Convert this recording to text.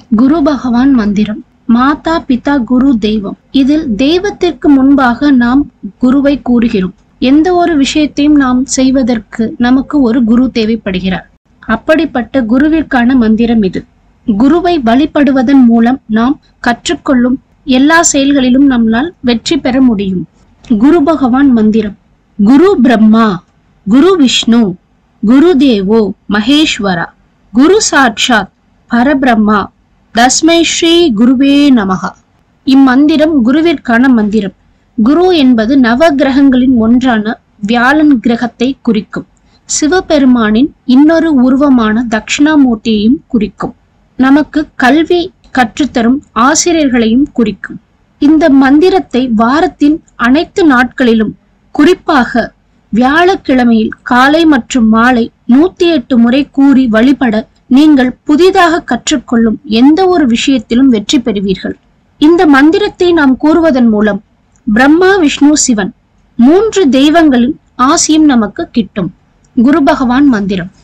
குரு பகவான் மந்திரம். மாதா பிதா குரு தெய்வம். இதில் தெய்வத்திற்கு முன்பாக நாம் குருவை கூறுகிறோம். எந்த ஒரு விஷயத்தையும் நாம் செய்வதற்கு நமக்கு ஒரு குரு தேவைப்படுகிறார். அப்படிப்பட்ட குருவிற்கான மந்திரம் இது. குருவை வழிபடுவதன் மூலம் நாம் கற்றுக்கொள்ளும் எல்லா செயல்களிலும் நம்மால் வெற்றி பெற முடியும். குரு பகவான் மந்திரம். குரு பிரம்மா, குரு விஷ்ணு, குரு தேவோ மகேஸ்வரா, குரு சாட்சாத் பரபிரம்மா, தஸ்மை ஸ்ரீ குருவே நமஹ. இம்மந்திரம் குருவிற்கான மந்திரம். குரு என்பது நவ கிரகங்களின் ஒன்றான வியாழன் கிரகத்தை குறிக்கும். சிவபெருமானின் இன்னொரு உருவமான தட்சிணாமூர்த்தியையும் குறிக்கும். நமக்கு கல்வி கற்றுத்தரும் ஆசிரியர்களையும் குறிக்கும். இந்த மந்திரத்தை வாரத்தின் அனைத்து நாட்களிலும், குறிப்பாக வியாழக்கிழமையில் காலை மற்றும் மாலை 108 முறை கூறி வழிபட நீங்கள் புதிதாக கற்றுக்கொள்ளும் எந்த ஒரு விஷயத்திலும் வெற்றி பெறுவீர்கள். இந்த மந்திரத்தை நாம் கூறுவதன் மூலம் பிரம்மா, விஷ்ணு, சிவன் 3 தெய்வங்களின் ஆசியும் நமக்கு கிட்டும். குரு பகவான் மந்திரம்.